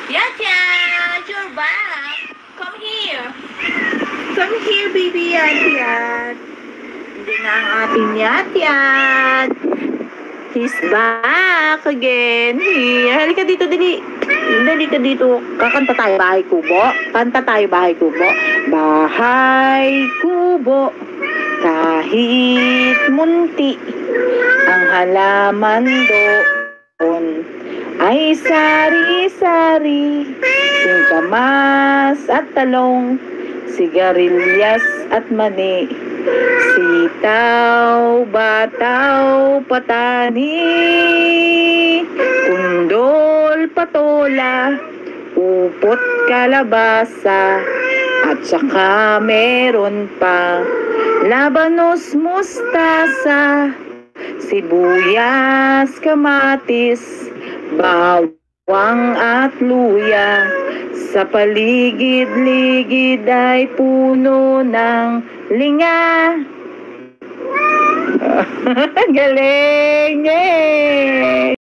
Yat-Yat, you're back. Come here. Come here, baby Yat-Yat. Hindi na ang ating Yat-Yat. He's back again. Here. Halika dito, dali. Halika dito. Kakanta tayo, Bahay Kubo. Kanta tayo, Bahay Kubo. Bahay Kubo. Kahit munti ang halaman doon ay sari-sari, singkamas at talong, sigarilyas at mani, sitaw, bataw, patani, undol, patola, upot, kalabasa, at saka meron pa labanos, mustasa, sibuyas, kamatis, bawang at luya. Sa paligid-ligid ay puno ng linga. Galing! Yay!